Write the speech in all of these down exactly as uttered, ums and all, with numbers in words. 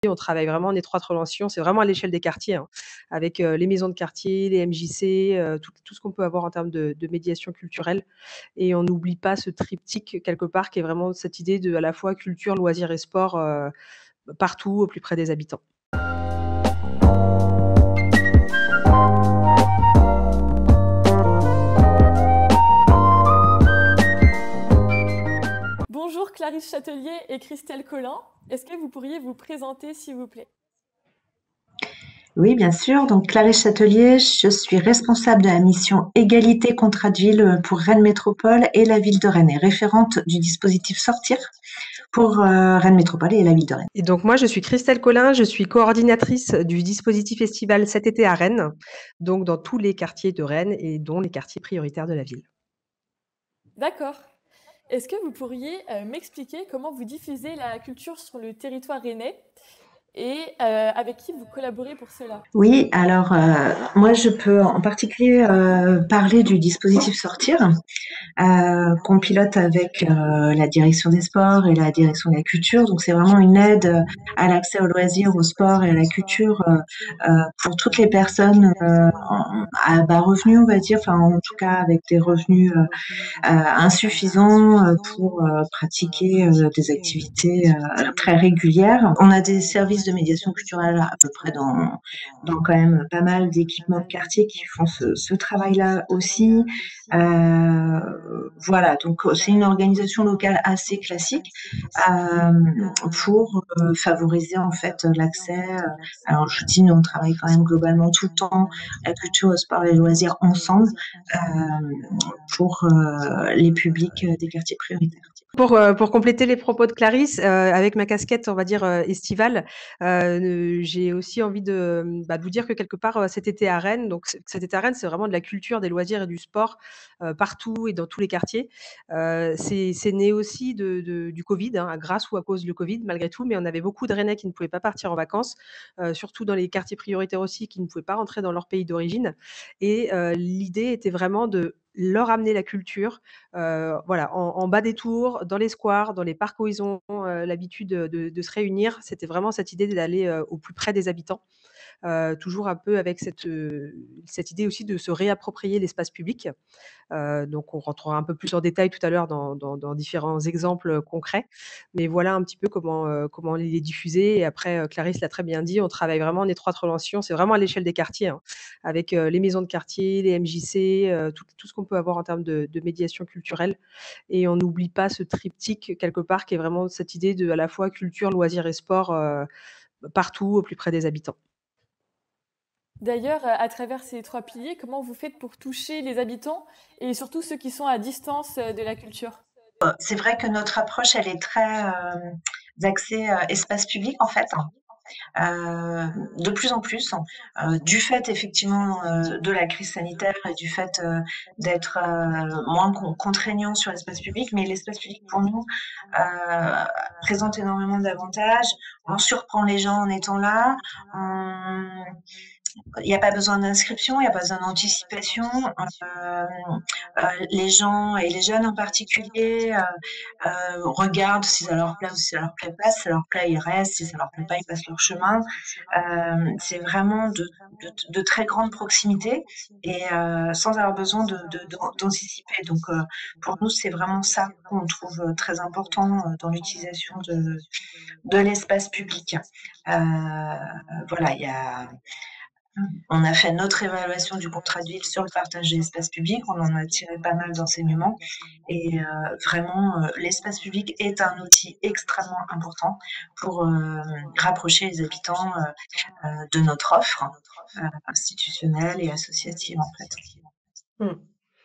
on travaille vraiment en étroite relation, c'est vraiment à l'échelle des quartiers, hein, avec, heu, les maisons de quartier, les M J C, heu, tout tout ce qu'on peut avoir en termes de de médiation culturelle et on n'oublie pas ce triptyque quelque part qui est vraiment cette idée de à la fois culture, loisirs et sport, heu, partout au plus près des habitants. Bonjour Clarisse Châtelier et Christelle Collin. Est-ce que vous pourriez vous présenter s'il vous plaît? Oui, bien sûr. Donc, Clarisse Châtelier, je suis responsable de la mission Égalité contrat de ville pour Rennes Métropole et la ville de Rennes et référente du dispositif Sortir pour euh, Rennes Métropole et la ville de Rennes. Et donc moi, je suis Christelle Collin, je suis coordinatrice du dispositif estival cet été à Rennes, donc dans tous les quartiers de Rennes et dont les quartiers prioritaires de la ville. D'accord. Est-ce que vous pourriez euh, m'expliquer comment vous diffusez la culture sur le territoire rennais et euh, avec qui vous collaborez pour cela? Oui, alors euh, moi je peux en particulier euh, parler du dispositif Sortir euh, qu'on pilote avec euh, la direction des sports et la direction de la culture. Donc c'est vraiment une aide euh, à l'accès aux loisirs, au sport et à la culture euh, euh, pour toutes les personnes euh, en- à bas revenus, on va dire, enfin en tout cas avec des revenus euh, euh, insuffisants euh, pour euh, pratiquer euh, des activités euh, très régulières. On a des services de médiation culturelle à peu près dans, dans quand même pas mal d'équipements de quartier qui font ce, ce travail-là aussi. Euh, voilà, donc c'est une organisation locale assez classique euh, pour euh, favoriser en fait l'accès. euh, Alors je dis, nous on travaille quand même globalement tout le temps la culture, le sport et les loisirs ensemble euh, pour euh, les publics euh, des quartiers prioritaires. Pour, heu, pour compléter les propos de Clarisse, heu, avec ma casquette, on va dire, heu, estivale, heu, j'ai aussi envie de, mmh, bah, de vous dire que quelque part, heu, cet été à Rennes, donc c cet été à Rennes, c'est vraiment de la culture, des loisirs et du sport, heu, partout et dans tous les quartiers. Heu, c'est c'est né aussi de de du covid, hein, grâce ou à cause du covid malgré tout, mais on avait beaucoup de Rennais qui ne pouvaient pas partir en vacances, heu, surtout dans les quartiers prioritaires aussi, qui ne pouvaient pas rentrer dans leur pays d'origine et heu, l'idée était vraiment de leur amener la culture, Heu, voilà, en en bas des tours, dans les squares, dans les parcs où ils ont, heu, l'habitude, de de de se réunir. C'était vraiment cette idée d'aller, heu, au plus près des habitants. Heu, toujours un peu avec cette, heu, cette idée aussi de se réapproprier l'espace public. Heu, donc on rentrera un peu plus en détail tout à l'heure dans dans dans différents exemples, heu, concrets. Mais voilà un petit peu comment, heu, comment les diffuser et après, heu, Clarisse l'a très bien dit, on travaille vraiment en étroite relation. C'est vraiment à l'échelle des quartiers, hein, avec, heu, les maisons de quartier, les M J C, heu, tout tout ce qu'on peut avoir en termes de de médiation culturelle et on n'oublie pas ce triptyque quelque part qui est vraiment cette idée de à la fois culture, loisirs et sport, heu, partout au plus près des habitants. D'ailleurs, euh, à travers ces trois piliers, comment vous faites pour toucher les habitants et surtout ceux qui sont à distance euh, de la culture? C'est vrai que notre approche, elle est très euh, axée euh, espace public en fait. Euh, de plus en plus, euh, du fait effectivement euh, de la crise sanitaire et du fait euh, d'être euh, moins con- contraignant sur l'espace public, mais l'espace public pour nous euh, présente énormément d'avantages. On surprend les gens en étant là. On il n'y a pas besoin d'inscription, il n'y a pas besoin d'anticipation. Euh, euh, les gens et les jeunes en particulier euh, euh, regardent si ça leur plaît ou si ça leur plaît pas. Si ça leur plaît, ils restent. Si ça leur plaît pas, ils passent leur chemin. Euh, c'est vraiment de, de, de très grande proximité et euh, sans avoir besoin de, de, de- d'anticiper. Donc euh, pour nous, c'est vraiment ça qu'on trouve très important euh, dans l'utilisation de, de l'espace public. Euh, voilà, il y a on a fait notre évaluation du contrat de ville sur le partage de l'espace public. On en a tiré pas mal d'enseignements. Et euh, vraiment, euh, l'espace public est un outil extrêmement important pour euh, rapprocher les habitants euh, euh, de notre offre euh, institutionnelle et associative, en fait. Mmh.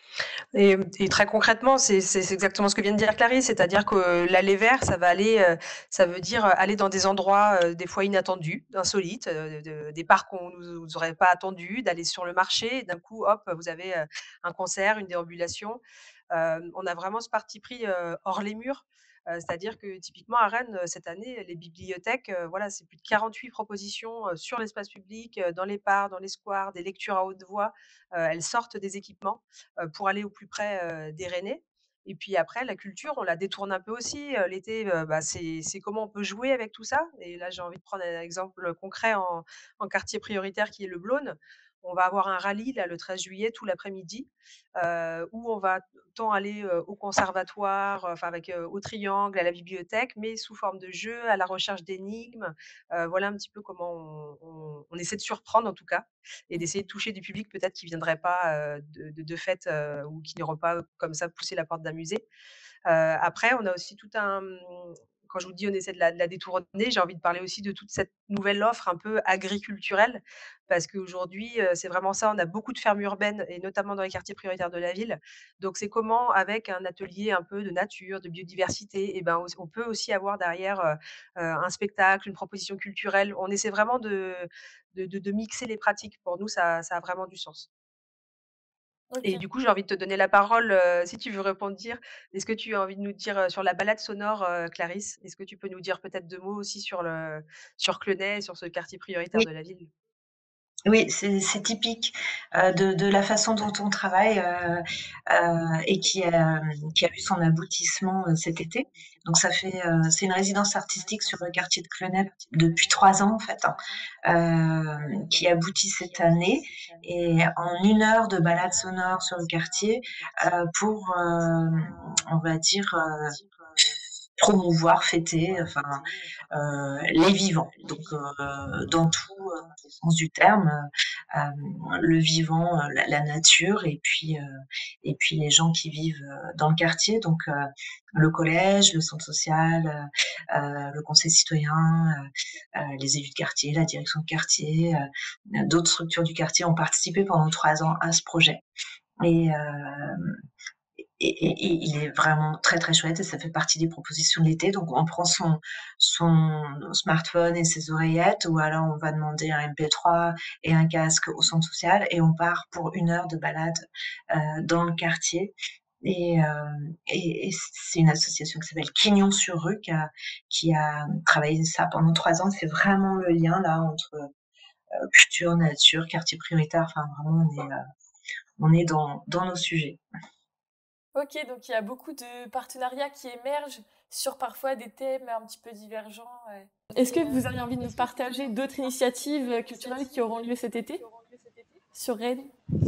Et et très concrètement, c'est c'est c'est exactement ce que vient de dire Clarisse, c'est-à-dire que l'aller vers, ça va aller, heu, ça veut dire, heu, aller dans des endroits, heu, des fois inattendus, insolites, heu, de des parcs qu'on nous nous aurait pas attendus, d'aller sur le marché et d'un coup, hop, vous avez, heu, un concert, une déambulation. Hem, on a vraiment ce parti pris, heu, hors les murs, heu, c'est-à-dire que typiquement à Rennes, heu, cette année, les bibliothèques, heu, voilà, c'est plus de quarante-huit propositions, heu, sur l'espace public, heu, dans les parcs, dans les squares, des lectures à haute voix. Heu, elles sortent des équipements, heu, pour aller au plus près, heu, des Rennais Et puis après, la culture, on la détourne un peu aussi. Heu, l'été, heu, bah, c'est c'est comment on peut jouer avec tout ça. Et là, j'ai envie de prendre un exemple concret en en quartier prioritaire qui est le Blône. On va avoir un rallye là le treize juillet tout l'après-midi, heu, où on va autant aller, heu, au conservatoire, heu, enfin avec, heu, au Triangle, à la bibliothèque, mais sous forme de jeu, à la recherche d'énigmes. Heu, voilà un petit peu comment on on on essaie de surprendre en tout cas et d'essayer de toucher du public peut-être qui viendrait pas, heu, de de de fait, heu, ou qui n'auront pas comme ça poussé la porte d'un musée. Heu, après, on a aussi tout un, mmh, quand je vous dis on essaie de la de la détourner, j'ai envie de parler aussi de toute cette nouvelle offre un peu agriculturelle. Parce qu'aujourd'hui, heu, c'est vraiment ça, on a beaucoup de fermes urbaines et notamment dans les quartiers prioritaires de la ville. Donc c'est comment avec un atelier un peu de nature, de biodiversité et ben, on peut aussi avoir derrière, heu heu, un spectacle, une proposition culturelle. On essaie vraiment de de de de mixer les pratiques. Pour nous, ça ça a vraiment du sens. Et OK. du coup, j'ai envie de te donner la parole, heu, si tu veux rebondir. Est-ce que tu as envie de nous dire, heu, sur la balade sonore, heu, Clarisse? Est-ce que tu peux nous dire peut-être deux mots aussi sur le sur Clenay, sur ce quartier prioritaire Oui. de la ville? Oui, c'est c'est typique, heu, de de la façon dont on travaille, heu heu et qui a, mmh, qui a eu son aboutissement, heu, cet été. Donc ça fait, heu, c'est une résidence artistique sur le quartier de Clenay depuis trois ans en fait, hein, hem, qui aboutit cette année et en une heure de balade sonore sur le quartier, heu, pour, hem, on va dire, heu, promouvoir, fêter, enfin, heu, les vivants. Donc, heu, dans tout, heu, le sens du terme, heu, hem, le vivant, heu, la la nature et puis, heu et puis les gens qui vivent, heu, dans le quartier. Donc, heu, le collège, le centre social, heu heu, le conseil citoyen, heu heu, les élus de quartier, la direction de quartier, heu, d'autres structures du quartier ont participé pendant trois ans à ce projet et hem et et et il est vraiment très, très chouette et ça fait partie des propositions de l'été. Donc on prend son son smartphone et ses oreillettes ou alors on va demander un M P trois et un casque au centre social et on part pour une heure de balade, heu, dans le quartier et hem et et c'est une association qui s'appelle Quignon sur Rue qui a qui a travaillé ça pendant trois ans. C'est vraiment le lien là entre, heu, culture, nature, quartier prioritaire, enfin vraiment on est, heu, on est dans dans nos sujets. OK, donc il y a beaucoup de partenariats qui émergent sur parfois des thèmes un petit peu divergents, ouais. Est-ce que vous auriez envie de nous partager d'autres initiatives, heu, culturelles qui auront lieu cet été sur Rennes?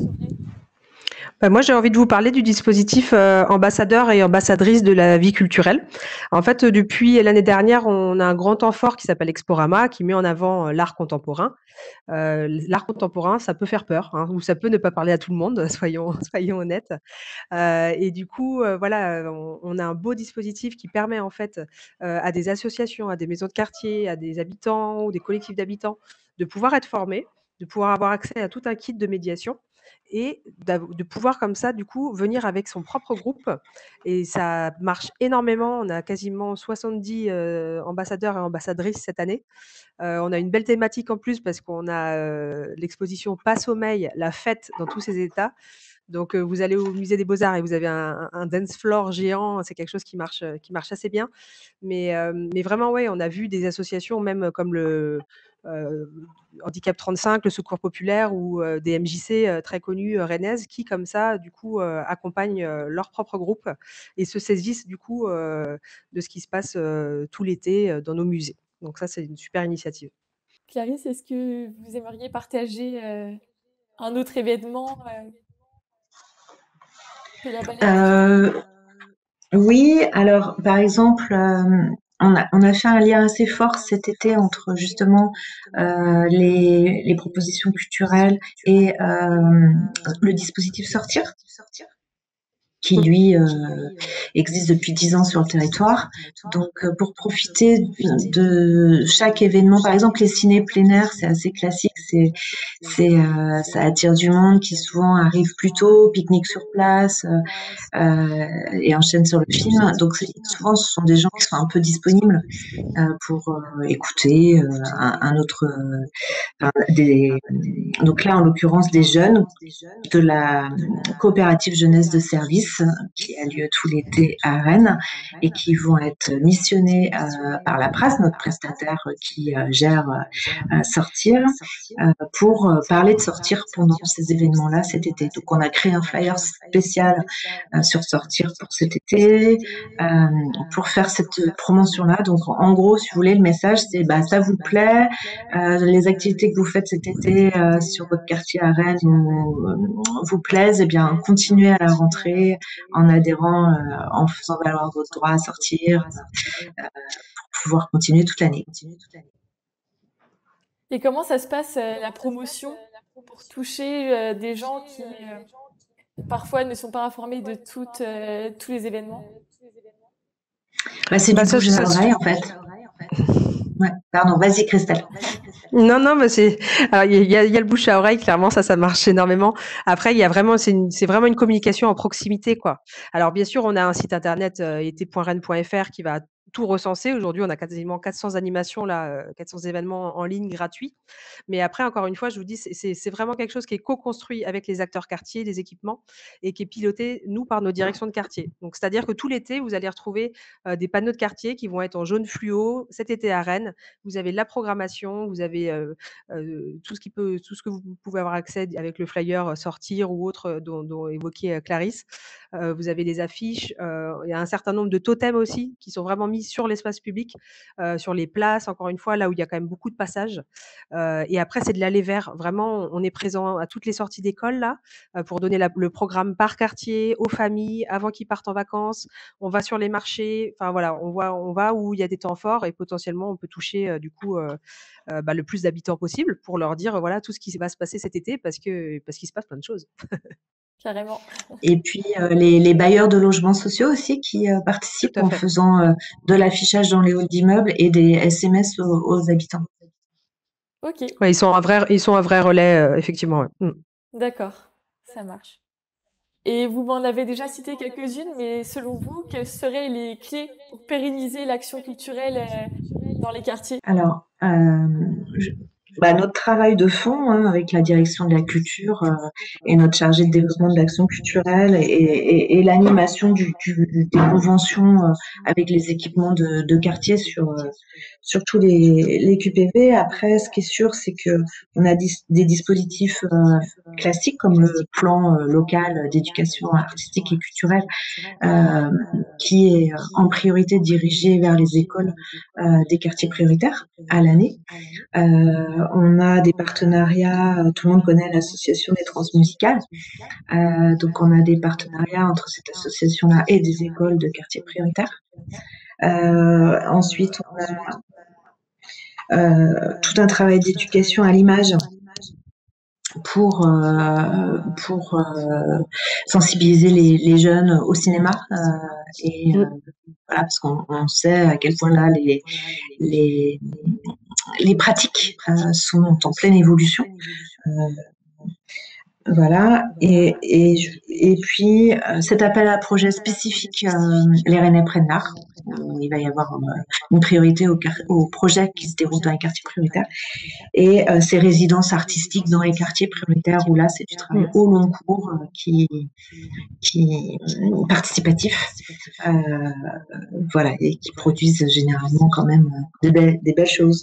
Bah, moi, j'ai envie de vous parler du dispositif, heu, ambassadeur et ambassadrice de la vie culturelle. En fait, heu, depuis l'année dernière, on a un grand temps fort qui s'appelle Exporama, qui met en avant, heu, l'art contemporain. Heu, l'art contemporain, ça peut faire peur, hein, ou ça peut ne pas parler à tout le monde, soyons soyons honnêtes. Heu et du coup, heu, voilà, heu, on on a un beau dispositif qui permet en fait, heu, à des associations, à des maisons de quartier, à des habitants ou des collectifs d'habitants de pouvoir être formés, de pouvoir avoir accès à tout un kit de médiation et d'av de pouvoir comme ça, du coup, venir avec son propre groupe et ça marche énormément. On a quasiment soixante-dix, heu, ambassadeurs et ambassadrices cette année. Heu, on a une belle thématique en plus parce qu'on a, heu, l'exposition Pas sommeil, la fête dans tous ses états. Donc, heu, vous allez au musée des Beaux-Arts et vous avez un un un dance floor géant, c'est quelque chose qui marche, heu, qui marche assez bien. Mais, hem, mais vraiment, ouais, on a vu des associations même comme le, heu, Handicap trente-cinq, le Secours populaire ou, heu, des M J C, heu, très connues, heu, rennaises qui comme ça, du coup, heu, accompagnent, heu, leur propre groupe et se saisissent du coup, heu, de ce qui se passe, heu, tout l'été, heu, dans nos musées. Donc ça, c'est une super initiative. Clarisse, est-ce que vous aimeriez partager, heu, un autre événement, heu, que la balade Heu, oui, alors par exemple, hem, on a on a fait un lien assez fort cet été entre justement, heu, les les propositions culturelles et hem, le dispositif Sortir, qui Mmh. lui, heu, existe depuis dix ans sur le territoire. Donc, heu, pour profiter de chaque événement, par exemple les ciné plein air, c'est assez classique, c'est c'est, heu, ça attire du monde qui souvent arrive plus tôt, pique-nique sur place, heu heu et enchaîne sur le film. Donc c'est souvent ce sont des gens qui sont un peu disponibles, heu, pour, heu, écouter, heu, un un autre, heu, enfin des donc là en l'occurrence des jeunes de la coopérative jeunesse de service Clarisse qui a lieu tout l'été à Rennes et qui vont être missionnés euh, par la Pras, notre prestataire qui euh, gère euh, Sortir, euh, pour euh, parler de Sortir pendant ces événements-là cet été. Donc on a créé un flyer spécial euh, sur Sortir pour cet été, euh, pour faire cette promotion-là. Donc en gros, si vous voulez, le message c'est bah, ça vous plaît, euh, les activités que vous faites cet été euh, sur votre quartier à Rennes vous, vous plaisent, eh bien continuez à la rentrée en adhérant, euh, en faisant valoir votre droit à sortir, euh, pour pouvoir continuer toute l'année. Et comment ça se passe, euh, la promotion pour toucher euh, des gens qui euh, parfois ne sont pas informés de toutes, euh, tous les événements? Bah, c'est Bah, du ça, bouche à ça, oreille en fait. Ouais, pardon, vas-y Christelle. Non, non, mais c'est, alors, il y a, il y a le bouche à oreille, clairement, ça, ça marche énormément. Après, il y a vraiment, c'est une, c'est vraiment une communication en proximité, quoi. Alors, bien sûr, on a un site internet, euh, été point rennes point f r qui va tout recenser. Aujourd'hui, on a quasiment quatre cents animations, là, euh, quatre cents événements en ligne gratuits. Mais après, encore une fois, je vous dis, c'est, c'est c'est vraiment quelque chose qui est co-construit avec les acteurs quartiers, les équipements, et qui est piloté, nous, par nos directions de quartier. Donc, c'est-à-dire que tout l'été, vous allez retrouver euh, des panneaux de quartier qui vont être en jaune fluo cet été à Rennes. Vous avez la programmation, vous avez euh, euh, tout ce qui peut, tout ce que vous pouvez avoir accès avec le flyer euh, sortir ou autre euh, dont, dont évoquait euh, Clarisse. Euh, vous avez des affiches. euh, Il y a un certain nombre de totems aussi qui sont vraiment mis sur l'espace public, euh, sur les places. Encore une fois, là où il y a quand même beaucoup de passages. Euh, et après, c'est de l'aller vers. Vraiment, on est présent à toutes les sorties d'école là euh, pour donner la- le programme par quartier aux familles avant qu'ils partent en vacances. On va sur les marchés. Enfin voilà, on voit, on va où il y a des temps forts et potentiellement on peut toucher euh, du coup euh, euh, bah, le plus d'habitants possible pour leur dire euh, voilà tout ce qui va se passer cet été parce que parce qu'il se passe plein de choses. Carrément. Et puis euh, les, les bailleurs de logements sociaux aussi qui euh, Tout participent à en fait. faisant euh, de l'affichage dans les halls d'immeubles et des S M S aux, aux habitants. Ok, Ouais, ils sont un vrai, ils sont un vrai relais euh, effectivement. Ouais. Mm. d'accord, ça marche. Et vous m'en avez déjà cité quelques-unes, mais selon vous, quelles seraient les clés pour pérenniser l'action culturelle euh, dans les quartiers? Alors, euh, je- bah, notre travail de fond hein, avec la direction de la culture euh, et notre chargé de développement de l'action culturelle et, et- et l'animation du, du- des conventions euh, avec les équipements de, de quartier sur, euh, sur tous les, les Q P V. Après, ce qui est sûr, c'est que on a dis- des dispositifs euh, classiques comme le plan euh, local d'éducation artistique et culturelle euh, qui est en priorité dirigé vers les écoles euh, des quartiers prioritaires à l'année. Euh, on a des partenariats, euh, tout le monde connaît l'association des transmusicales, euh, donc on a des partenariats entre cette association-là et des écoles de quartiers prioritaires. Euh, ensuite, on a euh, tout un travail d'éducation à l'image pour euh, pour euh, sensibiliser les, les jeunes au cinéma euh, et euh, Mm. voilà parce qu'on on sait à quel point là les les les pratiques euh, sont en pleine évolution. Euh, Voilà. Et, et, je- et puis, euh, cet appel à projet spécifique, euh, les Rennais prennent l'art. Euh, il va y avoir euh, une priorité au, quar- au projet qui se déroule dans les quartiers prioritaires et euh, ces résidences artistiques dans les quartiers prioritaires où là, c'est du travail Mm. au long cours euh, qui, qui euh, participatif, euh, voilà, et qui produisent généralement quand même euh, des belles, des belles choses.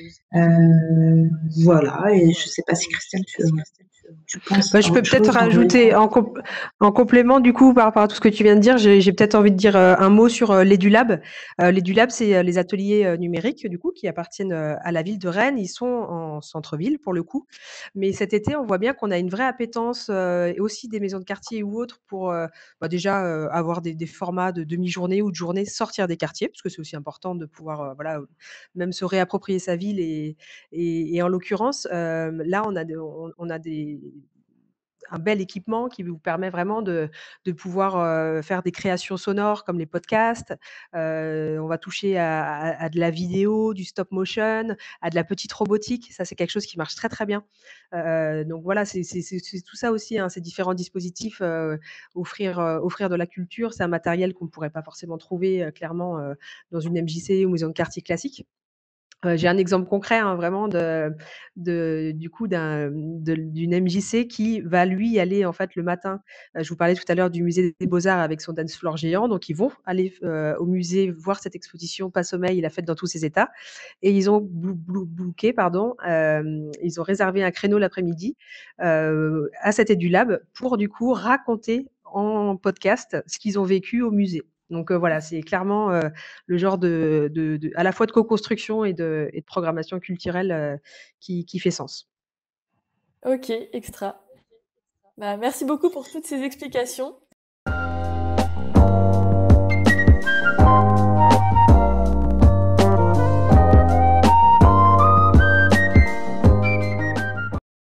Euh, voilà. Et je sais pas si Christelle, tu, tu penses Bah, à je peux autre peut-être chose en rajouter en, com- en complément du coup par rapport à tout ce que tu viens de dire, j'ai j'ai peut-être envie de dire euh, un mot sur euh, l'EduLab. Euh, L'EduLab, c'est euh, les ateliers euh, numériques du coup qui appartiennent euh, à la ville de Rennes. Ils sont en centre-ville pour le coup, mais cet été, on voit bien qu'on a une vraie appétence euh, et aussi des maisons de quartier ou autres pour euh, bah, déjà euh, avoir des, des formats de demi-journée ou de journée, sortir des quartiers parce que c'est aussi important de pouvoir euh, voilà même se réapproprier sa ville et, et, et en l'occurrence euh, là on a des- on, on a des un bel équipement qui vous permet vraiment de, de pouvoir euh, faire des créations sonores comme les podcasts. Euh, on va toucher à, à- à de la vidéo, du stop motion, à de la petite robotique. Ça, c'est quelque chose qui marche très très bien. Euh, donc voilà, c'est c'est- c'est- c'est tout ça aussi, hein, ces différents dispositifs. euh, offrir, euh, offrir de la culture, c'est un matériel qu'on ne pourrait pas forcément trouver euh, clairement euh, dans une M J C ou maison de quartier classique. Heu, j'ai un exemple concret, hein, vraiment de de du coup d'un de d'une M J C qui va lui aller en fait le matin, heu, je vous parlais tout à l'heure du musée des beaux-arts avec son dance floor géant, donc ils vont aller f heu, au musée voir cette exposition Pas sommeil, la fête dans tous ses états et ils ont blou blou booké pardon, hem, ils ont réservé un créneau l'après-midi, heu, à cet EduLab pour du coup raconter en podcast ce qu'ils ont vécu au musée. Donc heu, voilà, c'est clairement, heu, le genre de de de à la fois de co-construction et de et de programmation culturelle, heu, qui qui fait sens. OK, extra. Bah, merci beaucoup pour toutes ces explications.